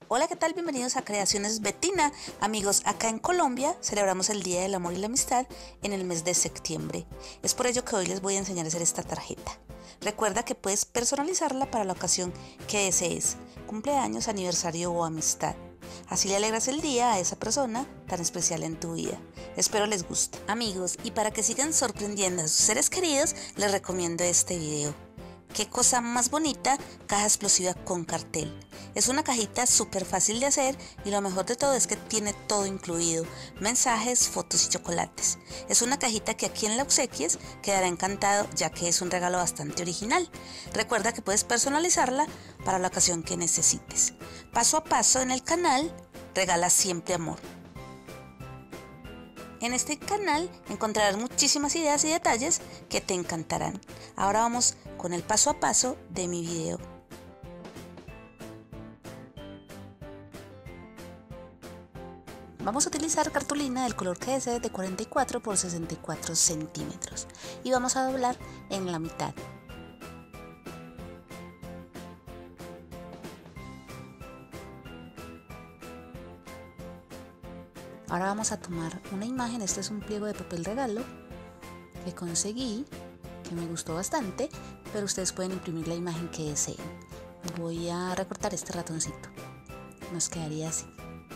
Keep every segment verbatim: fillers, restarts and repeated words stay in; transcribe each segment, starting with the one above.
Hola, ¿qué tal? Bienvenidos a Creaciones Betina. Amigos, acá en Colombia celebramos el Día del Amor y la Amistad en el mes de septiembre. Es por ello que hoy les voy a enseñar a hacer esta tarjeta. Recuerda que puedes personalizarla para la ocasión que desees, cumpleaños, aniversario o amistad. Así le alegras el día a esa persona tan especial en tu vida. Espero les guste. Amigos, y para que sigan sorprendiendo a sus seres queridos, les recomiendo este video. Qué cosa más bonita, caja explosiva con cartel. Es una cajita súper fácil de hacer y lo mejor de todo es que tiene todo incluido, mensajes, fotos y chocolates. Es una cajita que a quien la obsequies quedará encantado, ya que es un regalo bastante original. Recuerda que puedes personalizarla para la ocasión que necesites. Paso a paso en el canal, regala siempre amor. En este canal encontrarás muchísimas ideas y detalles que te encantarán. Ahora vamos con el paso a paso de mi video. Vamos a utilizar cartulina del color que desees de cuarenta y cuatro por sesenta y cuatro centímetros y vamos a doblar en la mitad. Ahora vamos a tomar una imagen. Este es un pliego de papel regalo que conseguí, que me gustó bastante, pero ustedes pueden imprimir la imagen que deseen. Voy a recortar este ratoncito. Nos quedaría así.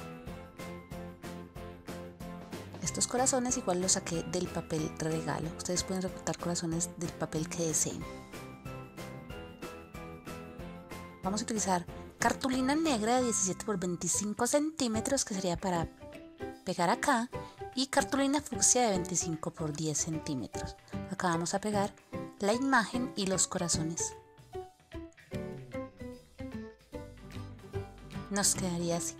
Estos corazones igual los saqué del papel regalo. Ustedes pueden recortar corazones del papel que deseen. Vamos a utilizar cartulina negra de diecisiete por veinticinco centímetros, que sería para pegar acá, y cartulina fucsia de veinticinco por diez centímetros. Acá vamos a pegar la imagen y los corazones. Nos quedaría así.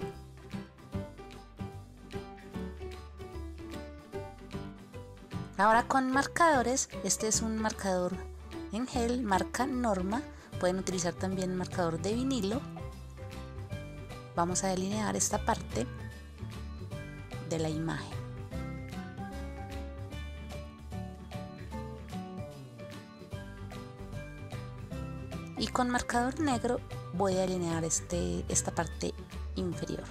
Ahora con marcadores, este es un marcador en gel marca Norma, pueden utilizar también marcador de vinilo. Vamos a delinear esta parte de la imagen. Y con marcador negro voy a delinear este, esta parte inferior.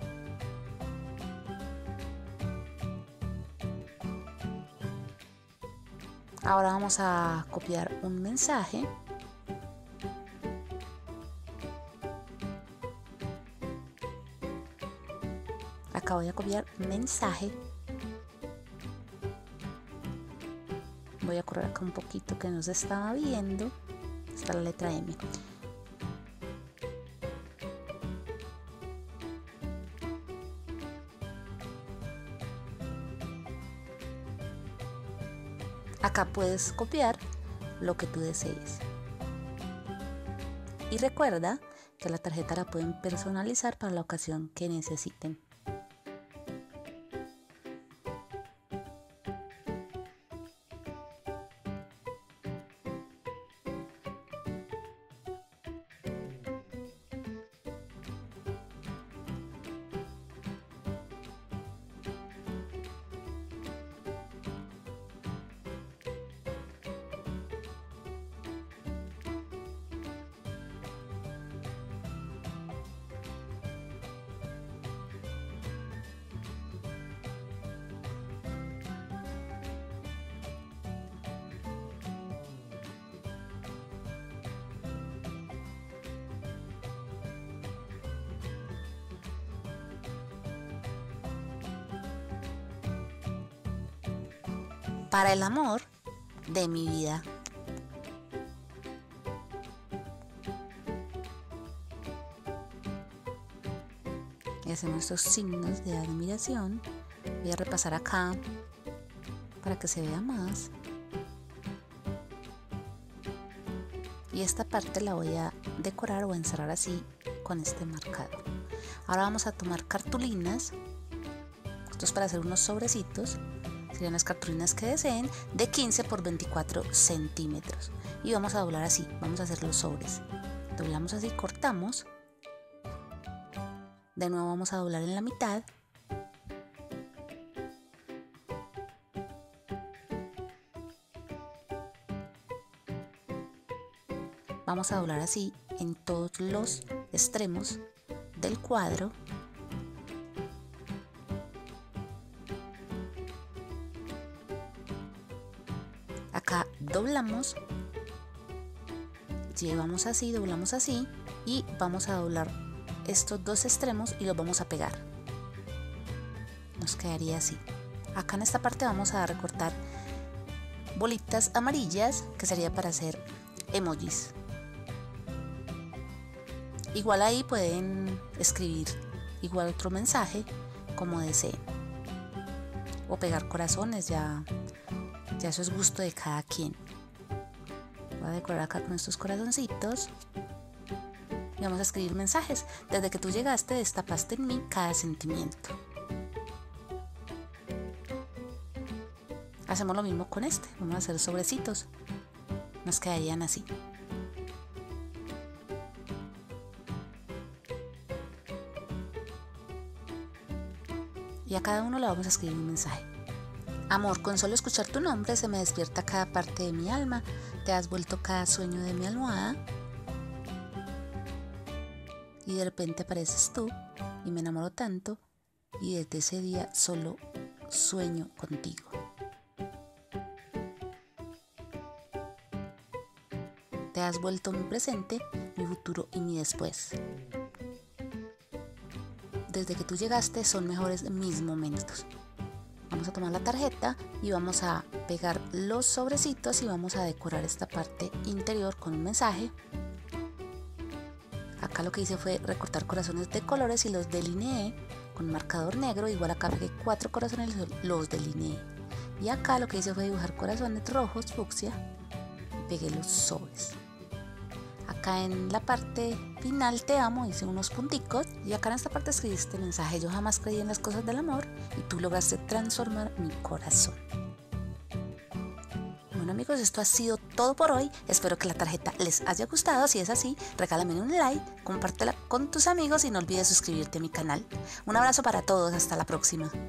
Ahora vamos a copiar un mensaje. Acá voy a copiar mensaje. Voy a correr acá un poquito que no se estaba viendo. Está la letra M. Acá puedes copiar lo que tú desees. Y recuerda que la tarjeta la pueden personalizar para la ocasión que necesiten. Para el amor de mi vida. Y hacemos estos signos de admiración. Voy a repasar acá para que se vea más. Y esta parte la voy a decorar o encerrar así con este marcador. Ahora vamos a tomar cartulinas. Esto es para hacer unos sobrecitos. Serían las cartulinas que deseen, de quince por veinticuatro centímetros. Y vamos a doblar así. Vamos a hacer los sobres. Doblamos así, cortamos. De nuevo vamos a doblar en la mitad. Vamos a doblar así en todos los extremos del cuadro. Acá doblamos, llevamos así, doblamos así y vamos a doblar estos dos extremos y los vamos a pegar. Nos quedaría así. Acá en esta parte vamos a recortar bolitas amarillas, que sería para hacer emojis. Igual ahí pueden escribir igual otro mensaje como deseen, o pegar corazones, ya, ya eso es gusto de cada quien. Voy a decorar acá con estos corazoncitos y vamos a escribir mensajes. Desde que tú llegaste destapaste en mí cada sentimiento. Hacemos lo mismo con este, vamos a hacer sobrecitos, nos quedarían así. Y a cada uno le vamos a escribir un mensaje. Amor, con solo escuchar tu nombre se me despierta cada parte de mi alma, te has vuelto cada sueño de mi almohada. Y de repente apareces tú y me enamoro tanto, y desde ese día solo sueño contigo. Te has vuelto mi presente, mi futuro y mi después. Desde que tú llegaste son mejores mis momentos. Vamos a tomar la tarjeta y vamos a pegar los sobrecitos y vamos a decorar esta parte interior con un mensaje. Acá lo que hice fue recortar corazones de colores y los delineé con marcador negro. Igual acá pegué cuatro corazones y los delineé. Y acá lo que hice fue dibujar corazones rojos, fucsia, y pegué los sobres. Acá en la parte final te amo, hice unos punticos y acá en esta parte escribí este mensaje: yo jamás creí en las cosas del amor y tú lograste transformar mi corazón. Bueno amigos, esto ha sido todo por hoy. Espero que la tarjeta les haya gustado. Si es así, regálame un like, compártela con tus amigos y no olvides suscribirte a mi canal. Un abrazo para todos, hasta la próxima.